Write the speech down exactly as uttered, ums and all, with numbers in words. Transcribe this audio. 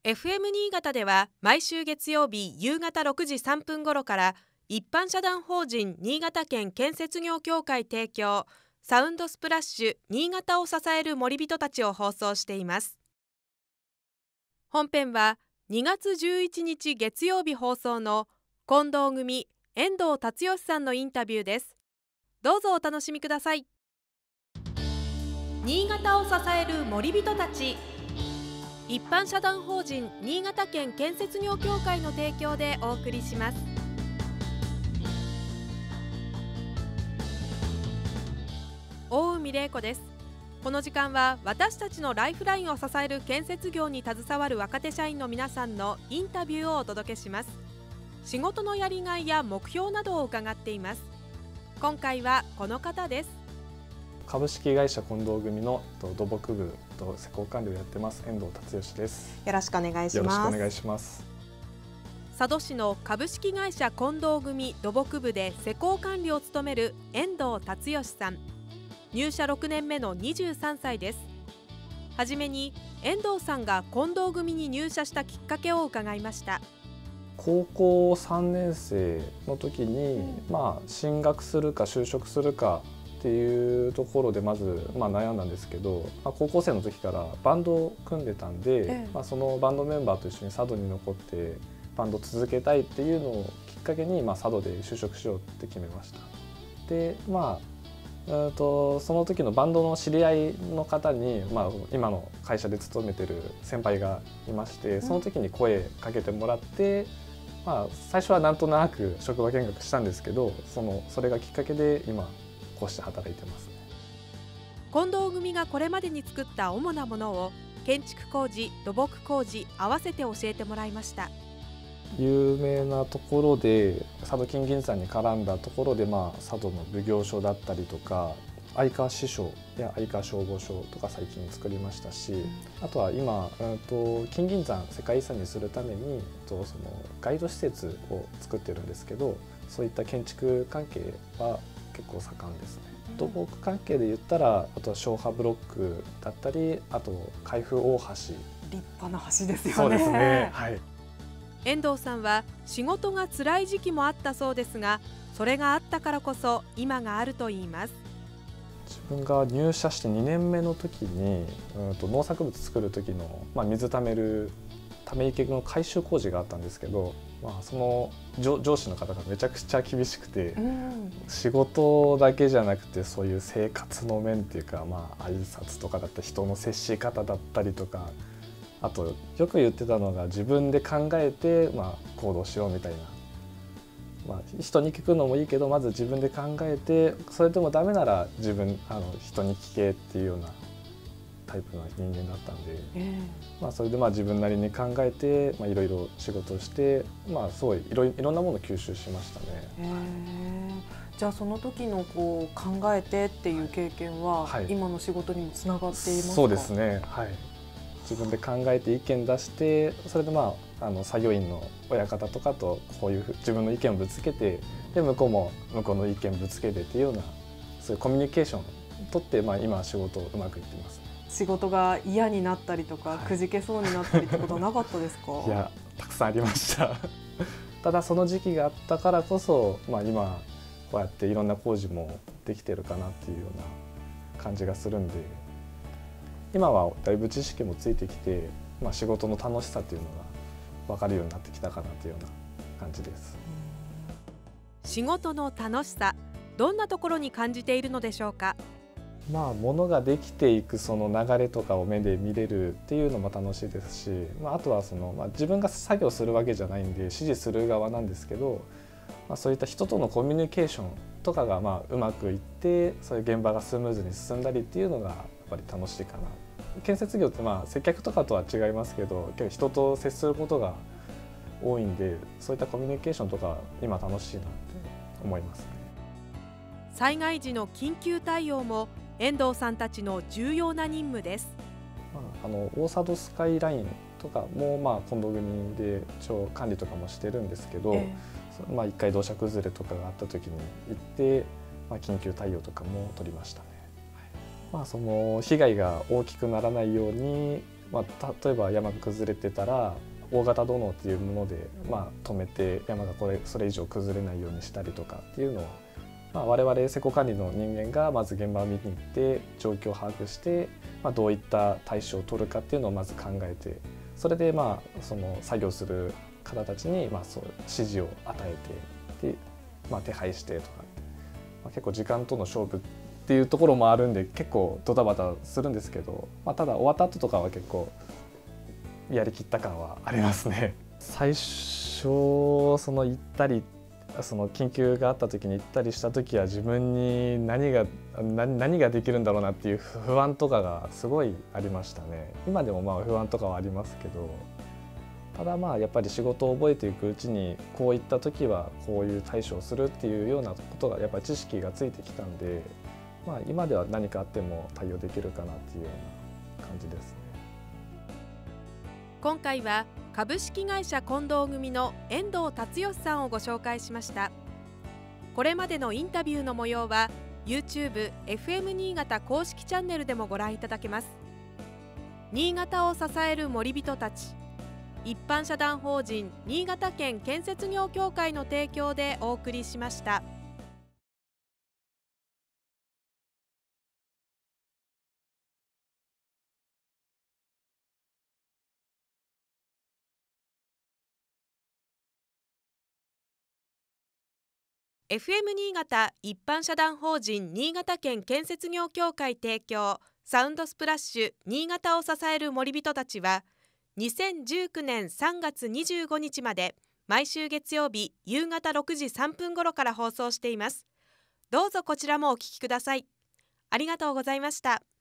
エフエム 新潟では毎週月曜日夕方ろくじさんぷん頃から一般社団法人新潟県建設業協会提供サウンドスプラッシュ新潟を支える森人たちを放送しています。本編はにがつじゅういちにち月曜日放送の近藤組遠藤達義さんのインタビューです。どうぞお楽しみください。新潟を支える森人たち、一般社団法人新潟県建設業協会の提供でお送りします。大海玲子です。この時間は私たちのライフラインを支える建設業に携わる若手社員の皆さんのインタビューをお届けします。仕事のやりがいや目標などを伺っています。今回はこの方です。 株式会社近藤組の土木部と施工管理をやってます遠藤達義です。 よろしくお願いします。 よろしくお願いします。 佐渡市の株式会社近藤組土木部で施工管理を務める遠藤達義さん。入社ろくねんめのにじゅうさんさいです。はじめに遠藤さんが近藤組に入社したきっかけを伺いました。 高校さんねんせいの時に、うん、まあ進学するか就職するかっていうところでまず、まあ、悩んだんですけど、まあ、高校生の時からバンドを組んでたんで、ええまあ、そのバンドメンバーと一緒に佐渡に残ってバンド続けたいっていうのをきっかけに、まあ、佐渡で就職しようって決めました。でまあとその時のバンドの知り合いの方に、まあ、今の会社で勤めてる先輩がいまして、その時に声かけてもらって、うんまあ、最初はなんとなく職場見学したんですけど、そのそれがきっかけで今こうして働いてますね。 近藤組がこれまでに作った主なものを建築工事、土木工事合わせて教えてもらいました。 有名なところで佐渡金銀山に絡んだところで、まあ、佐渡の奉行所だったりとか相川支所や相川消防署とか最近作りましたし、うん、あとは今、うん、と金銀山世界遺産にするためにとそのガイド施設を作ってるんですけど、そういった建築関係は結構盛んですね。土木関係で言ったらあとは消波ブロックだったり、あと海部大橋、立派な橋ですよね。 そうですね、はい。 遠藤さんは仕事が辛い時期もあったそうですが、それがあったからこそ今があるといいます。 自分が入社してにねんめの時に、うんと農作物作る時の、まあ、水ためるため池の改修工事があったんですけど、まあ、その 上, 上司の方がめちゃくちゃ厳しくて、うん、仕事だけじゃなくてそういう生活の面っていうか、まあ挨拶とかだったり人の接し方だったりとか、あとよく言ってたのが自分で考えて、まあ、行動しようみたいな、まあ、人に聞くのもいいけどまず自分で考えて、それでもダメなら自分あの人に聞けっていうようなタイプの人間だったんで、えーまあ、それでまあ自分なりに考えて、まあ、いろいろ仕事をして、まあ、すごいいろいろんなものを吸収しましたね。 えー、じゃあその時のこう考えてっていう経験は、はい、今の仕事にもつながっていますか？ そうですね、はい。自分で考えて意見出して、それでまああの作業員の親方とかとこういうふう自分の意見をぶつけて、で向こうも向こうの意見ぶつけてっていうような、そういうコミュニケーションをとって、まあ、今仕事うまくいってます。 仕事が嫌になったりとか、はい、くじけそうになったりってことはなかったですか？ いや、たくさんありましたただその時期があったからこそ、まあ、今こうやっていろんな工事もできてるかなっていうような感じがするんで、今はだいぶ知識もついてきて、まあ、仕事の楽しさというのが分かるようになってきたかなというような感じです。 仕事の楽しさ、どんなところに感じているのでしょうか？ まあ、物ができていくその流れとかを目で見れるっていうのも楽しいですし、まあ、あとはその、まあ、自分が作業するわけじゃないんで指示する側なんですけど、まあ、そういった人とのコミュニケーションとかがまあうまくいって、そういう現場がスムーズに進んだりっていうのがやっぱり楽しいかな。建設業ってまあ接客とかとは違いますけど、結構人と接することが多いんで、そういったコミュニケーションとか今楽しいなって思いますね。 災害時の緊急対応も遠藤さんたちの重要な任務です。 まあ、あの大佐渡スカイラインとかも、まあ、近藤組で一応管理とかもしてるんですけど、えーまあ、いっかい土砂崩れとかがあった時に行って、まあ、緊急対応とかも取りましたね。はい、まあ、その被害が大きくならないようにまあ、例えば山が崩れてたら大型土のうっていうもので、まあ、止めて山がこれそれ以上崩れないようにしたりとかっていうのを、まあ、我々施工管理の人間がまず現場を見に行って状況を把握して、まあ、どういった対処を取るかっていうのをまず考えて、それでまあその作業する方たちにまあそう指示を与えて、で、まあ、手配してとか、まあ、結構時間との勝負っていうところもあるんで結構ドタバタするんですけど、まあ、ただ終わった後とかは結構やりきった感はありますね。最初その行ったりその緊急があった時に行ったりした時は自分に何が何、何ができるんだろうなっていう不安とかがすごいありましたね。今でもまあ不安とかはありますけど、ただまあやっぱり仕事を覚えていくうちにこういった時はこういう対処をするっていうようなことがやっぱり知識がついてきたんで、まあ、今では何かあっても対応できるかなっていうような感じですね。 今回は株式会社近藤組の遠藤達義さんをご紹介しました。これまでのインタビューの模様は YouTube エフエム 新潟公式チャンネルでもご覧いただけます。新潟を支える守人たち、一般社団法人新潟県建設業協会の提供でお送りしました。エフエム 新潟一般社団法人新潟県建設業協会提供サウンドスプラッシュ新潟を支える守人たちはにせんじゅうきゅうねんさんがつにじゅうごにちまで毎週月曜日夕方ろくじさんぷん頃から放送しています。どうぞこちらもお聞きください。ありがとうございました。